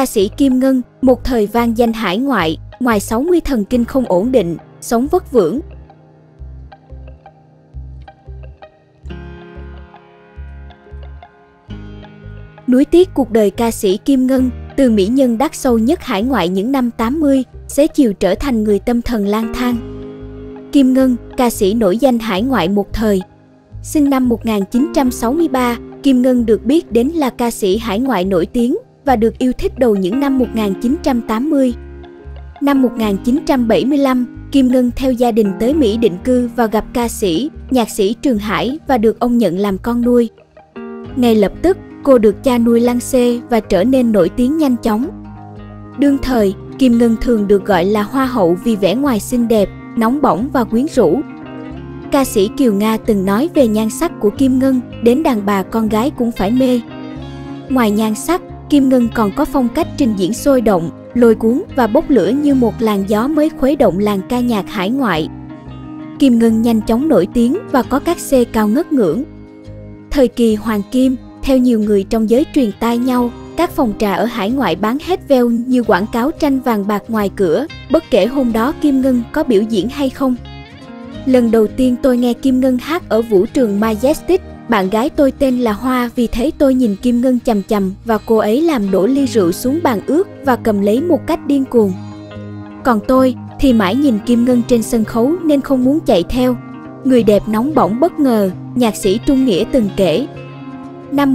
Ca sĩ Kim Ngân, một thời vang danh hải ngoại, ngoài 60 thần kinh không ổn định, sống vất vưởng. Nuối tiếc cuộc đời ca sĩ Kim Ngân, từ mỹ nhân đắt sâu nhất hải ngoại những năm 80, xế chiều trở thành người tâm thần lang thang. Kim Ngân, ca sĩ nổi danh hải ngoại một thời. Sinh năm 1963, Kim Ngân được biết đến là ca sĩ hải ngoại nổi tiếng và được yêu thích đầu những năm 1980. Năm 1975, Kim Ngân theo gia đình tới Mỹ định cư và gặp ca sĩ, nhạc sĩ Trường Hải và được ông nhận làm con nuôi. Ngay lập tức, cô được cha nuôi lăng xê và trở nên nổi tiếng nhanh chóng. Đương thời, Kim Ngân thường được gọi là Hoa hậu vì vẻ ngoài xinh đẹp, nóng bỏng và quyến rũ. Ca sĩ Kiều Nga từng nói về nhan sắc của Kim Ngân, đến đàn bà con gái cũng phải mê. Ngoài nhan sắc, Kim Ngân còn có phong cách trình diễn sôi động, lôi cuốn và bốc lửa như một làn gió mới khuấy động làng ca nhạc hải ngoại. Kim Ngân nhanh chóng nổi tiếng và có các xê cao ngất ngưỡng. Thời kỳ hoàng kim, theo nhiều người trong giới truyền tai nhau, các phòng trà ở hải ngoại bán hết veo như quảng cáo tranh vàng bạc ngoài cửa, bất kể hôm đó Kim Ngân có biểu diễn hay không. Lần đầu tiên tôi nghe Kim Ngân hát ở vũ trường Majestic, bạn gái tôi tên là Hoa, vì thế tôi nhìn Kim Ngân chằm chằm và cô ấy làm đổ ly rượu xuống bàn ướt và cầm lấy một cách điên cuồng. Còn tôi thì mãi nhìn Kim Ngân trên sân khấu nên không muốn chạy theo. Người đẹp nóng bỏng bất ngờ, nhạc sĩ Trung Nghĩa từng kể. Năm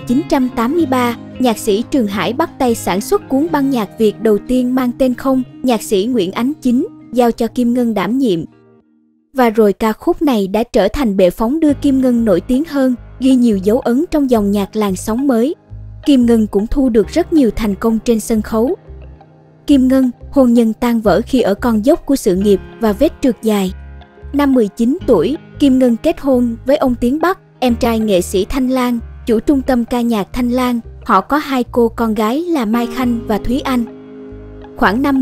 1983, nhạc sĩ Trường Hải bắt tay sản xuất cuốn băng nhạc Việt đầu tiên mang tên Không, nhạc sĩ Nguyễn Ánh Chính, giao cho Kim Ngân đảm nhiệm. Và rồi ca khúc này đã trở thành bệ phóng đưa Kim Ngân nổi tiếng hơn, ghi nhiều dấu ấn trong dòng nhạc làn sóng mới. Kim Ngân cũng thu được rất nhiều thành công trên sân khấu. Kim Ngân, hôn nhân tan vỡ khi ở con dốc của sự nghiệp và vết trượt dài. Năm 19 tuổi, Kim Ngân kết hôn với ông Tiến Bắc, em trai nghệ sĩ Thanh Lan, chủ trung tâm ca nhạc Thanh Lan. Họ có hai cô con gái là Mai Khanh và Thúy Anh. Khoảng năm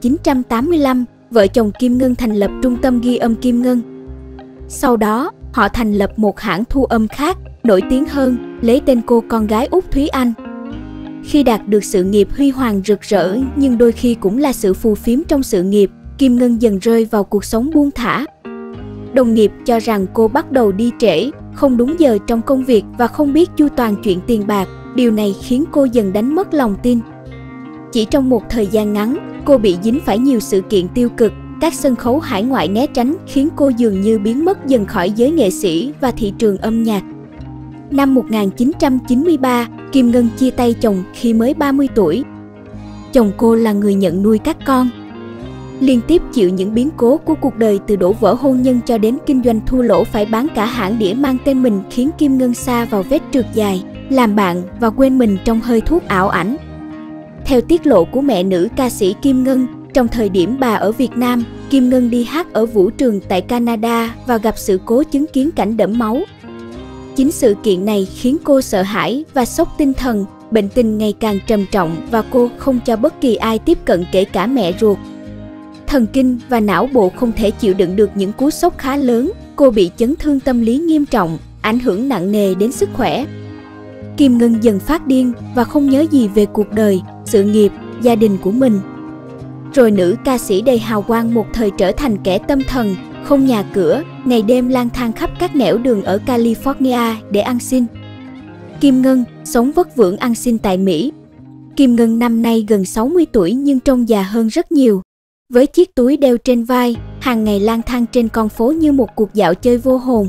1985, vợ chồng Kim Ngân thành lập trung tâm ghi âm Kim Ngân. Sau đó, họ thành lập một hãng thu âm khác, nổi tiếng hơn, lấy tên cô con gái út Thúy Anh. Khi đạt được sự nghiệp huy hoàng rực rỡ nhưng đôi khi cũng là sự phù phiếm trong sự nghiệp, Kim Ngân dần rơi vào cuộc sống buông thả. Đồng nghiệp cho rằng cô bắt đầu đi trễ, không đúng giờ trong công việc và không biết chu toàn chuyện tiền bạc. Điều này khiến cô dần đánh mất lòng tin. Chỉ trong một thời gian ngắn, cô bị dính phải nhiều sự kiện tiêu cực, các sân khấu hải ngoại né tránh khiến cô dường như biến mất dần khỏi giới nghệ sĩ và thị trường âm nhạc. Năm 1993, Kim Ngân chia tay chồng khi mới 30 tuổi. Chồng cô là người nhận nuôi các con. Liên tiếp chịu những biến cố của cuộc đời từ đổ vỡ hôn nhân cho đến kinh doanh thua lỗ phải bán cả hãng đĩa mang tên mình khiến Kim Ngân sa vào vết trượt dài, làm bạn và quên mình trong hơi thuốc ảo ảnh. Theo tiết lộ của mẹ nữ ca sĩ Kim Ngân, trong thời điểm bà ở Việt Nam, Kim Ngân đi hát ở vũ trường tại Canada và gặp sự cố chứng kiến cảnh đẫm máu. Chính sự kiện này khiến cô sợ hãi và sốc tinh thần, bệnh tình ngày càng trầm trọng và cô không cho bất kỳ ai tiếp cận kể cả mẹ ruột. Thần kinh và não bộ không thể chịu đựng được những cú sốc khá lớn, cô bị chấn thương tâm lý nghiêm trọng, ảnh hưởng nặng nề đến sức khỏe. Kim Ngân dần phát điên và không nhớ gì về cuộc đời, sự nghiệp, gia đình của mình. Rồi nữ ca sĩ đầy hào quang một thời trở thành kẻ tâm thần, không nhà cửa, ngày đêm lang thang khắp các nẻo đường ở California để ăn xin. Kim Ngân sống vất vưởng ăn xin tại Mỹ. Kim Ngân năm nay gần 60 tuổi nhưng trông già hơn rất nhiều. Với chiếc túi đeo trên vai, hàng ngày lang thang trên con phố như một cuộc dạo chơi vô hồn.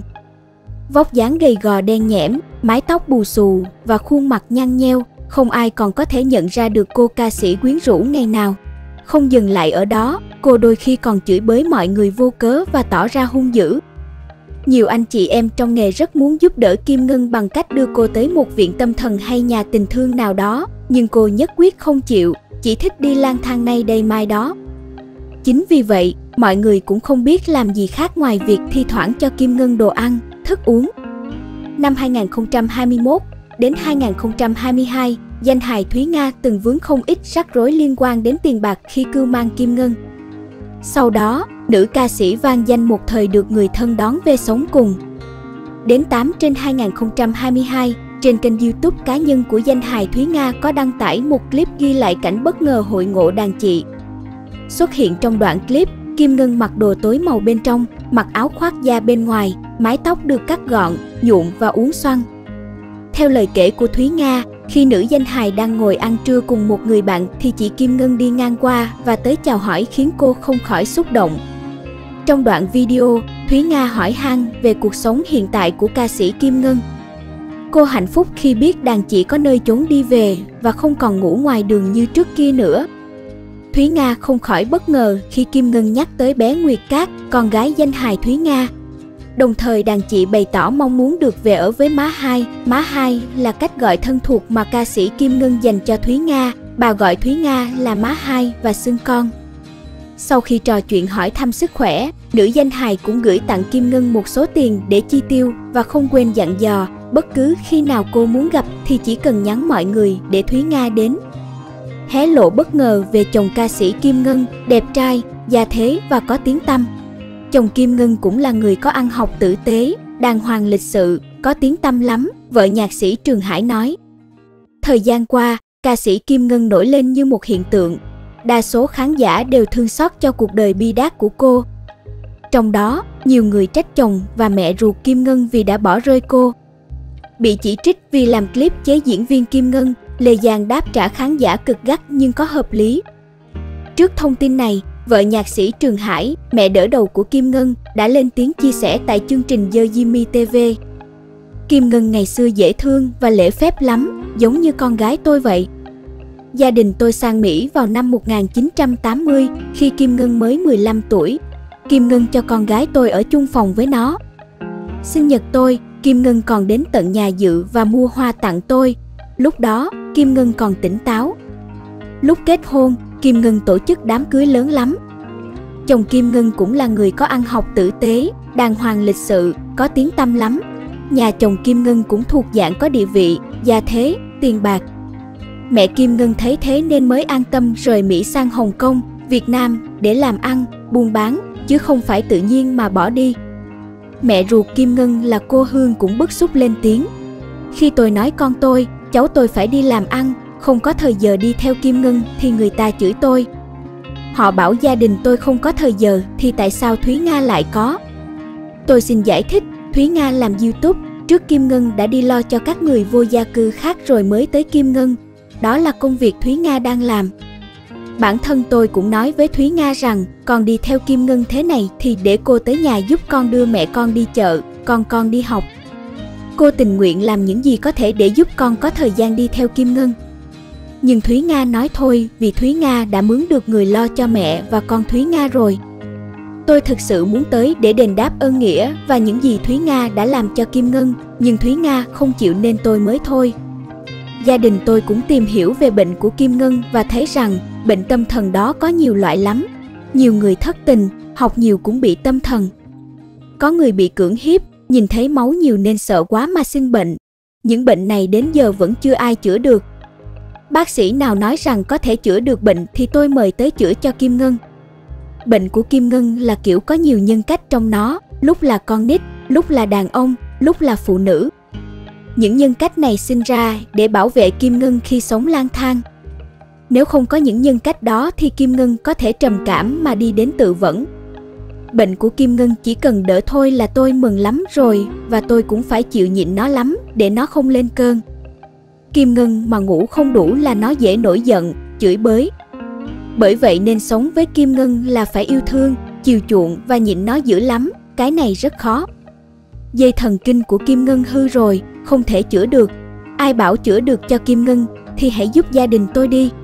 Vóc dáng gầy gò đen nhẽm, mái tóc bù xù và khuôn mặt nhăn nheo, không ai còn có thể nhận ra được cô ca sĩ quyến rũ ngày nào. Không dừng lại ở đó, cô đôi khi còn chửi bới mọi người vô cớ và tỏ ra hung dữ. Nhiều anh chị em trong nghề rất muốn giúp đỡ Kim Ngân bằng cách đưa cô tới một viện tâm thần hay nhà tình thương nào đó, nhưng cô nhất quyết không chịu, chỉ thích đi lang thang nay đây mai đó. Chính vì vậy, mọi người cũng không biết làm gì khác ngoài việc thi thoảng cho Kim Ngân đồ ăn, thức uống. Năm 2021 đến 2022, danh hài Thúy Nga từng vướng không ít rắc rối liên quan đến tiền bạc khi cưu mang Kim Ngân. Sau đó, nữ ca sĩ vang danh một thời được người thân đón về sống cùng. Đến 8/2022, trên kênh YouTube cá nhân của danh hài Thúy Nga có đăng tải một clip ghi lại cảnh bất ngờ hội ngộ đàn chị. Xuất hiện trong đoạn clip, Kim Ngân mặc đồ tối màu bên trong, mặc áo khoác da bên ngoài, mái tóc được cắt gọn, nhuộm và uốn xoăn. Theo lời kể của Thúy Nga, khi nữ danh hài đang ngồi ăn trưa cùng một người bạn thì chị Kim Ngân đi ngang qua và tới chào hỏi khiến cô không khỏi xúc động. Trong đoạn video, Thúy Nga hỏi han về cuộc sống hiện tại của ca sĩ Kim Ngân. Cô hạnh phúc khi biết đàn chị có nơi trốn đi về và không còn ngủ ngoài đường như trước kia nữa. Thúy Nga không khỏi bất ngờ khi Kim Ngân nhắc tới bé Nguyệt Cát, con gái danh hài Thúy Nga. Đồng thời đàn chị bày tỏ mong muốn được về ở với má hai. Má hai là cách gọi thân thuộc mà ca sĩ Kim Ngân dành cho Thúy Nga. Bà gọi Thúy Nga là má hai và xưng con. Sau khi trò chuyện hỏi thăm sức khỏe, nữ danh hài cũng gửi tặng Kim Ngân một số tiền để chi tiêu và không quên dặn dò bất cứ khi nào cô muốn gặp thì chỉ cần nhắn mọi người để Thúy Nga đến. Hé lộ bất ngờ về chồng ca sĩ Kim Ngân, đẹp trai, gia thế và có tiếng tăm. Chồng Kim Ngân cũng là người có ăn học tử tế, đàng hoàng lịch sự, có tiếng tăm lắm, vợ nhạc sĩ Trường Hải nói. Thời gian qua, ca sĩ Kim Ngân nổi lên như một hiện tượng. Đa số khán giả đều thương xót cho cuộc đời bi đát của cô. Trong đó, nhiều người trách chồng và mẹ ruột Kim Ngân vì đã bỏ rơi cô. Bị chỉ trích vì làm clip chế diễn viên Kim Ngân, Lê Giang đáp trả khán giả cực gắt nhưng có hợp lý. Trước thông tin này, vợ nhạc sĩ Trường Hải, mẹ đỡ đầu của Kim Ngân, đã lên tiếng chia sẻ tại chương trình The Jimmy TV. Kim Ngân ngày xưa dễ thương và lễ phép lắm, giống như con gái tôi vậy. Gia đình tôi sang Mỹ vào năm 1980 khi Kim Ngân mới 15 tuổi. Kim Ngân cho con gái tôi ở chung phòng với nó. Sinh nhật tôi, Kim Ngân còn đến tận nhà dự và mua hoa tặng tôi. Lúc đó, Kim Ngân còn tỉnh táo. Lúc kết hôn, Kim Ngân tổ chức đám cưới lớn lắm. Chồng Kim Ngân cũng là người có ăn học tử tế, đàng hoàng lịch sự, có tiếng tăm lắm. Nhà chồng Kim Ngân cũng thuộc dạng có địa vị, gia thế, tiền bạc. Mẹ Kim Ngân thấy thế nên mới an tâm rời Mỹ sang Hồng Kông, Việt Nam để làm ăn, buôn bán, chứ không phải tự nhiên mà bỏ đi. Mẹ ruột Kim Ngân là cô Hương cũng bức xúc lên tiếng. Khi tôi nói con tôi, cháu tôi phải đi làm ăn, không có thời giờ đi theo Kim Ngân thì người ta chửi tôi. Họ bảo gia đình tôi không có thời giờ thì tại sao Thúy Nga lại có? Tôi xin giải thích, Thúy Nga làm YouTube, trước Kim Ngân đã đi lo cho các người vô gia cư khác rồi mới tới Kim Ngân. Đó là công việc Thúy Nga đang làm. Bản thân tôi cũng nói với Thúy Nga rằng con đi theo Kim Ngân thế này thì để cô tới nhà giúp con đưa mẹ con đi chợ, con đi học. Cô tình nguyện làm những gì có thể để giúp con có thời gian đi theo Kim Ngân. Nhưng Thúy Nga nói thôi vì Thúy Nga đã mướn được người lo cho mẹ và con Thúy Nga rồi. Tôi thực sự muốn tới để đền đáp ơn nghĩa và những gì Thúy Nga đã làm cho Kim Ngân, nhưng Thúy Nga không chịu nên tôi mới thôi. Gia đình tôi cũng tìm hiểu về bệnh của Kim Ngân và thấy rằng bệnh tâm thần đó có nhiều loại lắm. Nhiều người thất tình, học nhiều cũng bị tâm thần. Có người bị cưỡng hiếp, nhìn thấy máu nhiều nên sợ quá mà sinh bệnh. Những bệnh này đến giờ vẫn chưa ai chữa được. Bác sĩ nào nói rằng có thể chữa được bệnh thì tôi mời tới chữa cho Kim Ngân. Bệnh của Kim Ngân là kiểu có nhiều nhân cách trong nó, lúc là con nít, lúc là đàn ông, lúc là phụ nữ. Những nhân cách này sinh ra để bảo vệ Kim Ngân khi sống lang thang. Nếu không có những nhân cách đó thì Kim Ngân có thể trầm cảm mà đi đến tự vẫn. Bệnh của Kim Ngân chỉ cần đỡ thôi là tôi mừng lắm rồi, và tôi cũng phải chịu nhịn nó lắm để nó không lên cơn. Kim Ngân mà ngủ không đủ là nó dễ nổi giận, chửi bới. Bởi vậy nên sống với Kim Ngân là phải yêu thương, chiều chuộng và nhịn nó dữ lắm, cái này rất khó. Dây thần kinh của Kim Ngân hư rồi, không thể chữa được. Ai bảo chữa được cho Kim Ngân thì hãy giúp gia đình tôi đi.